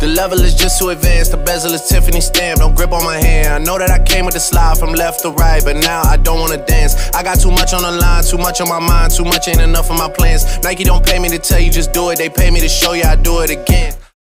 The level is just too advanced, the bezel is Tiffany stamp, don't grip on my hand. I know that I came with the slide from left to right, but now I don't wanna dance. I got too much on the line, too much on my mind, too much ain't enough of my plans. Nike don't pay me to tell you just do it, they pay me to show you I do it again.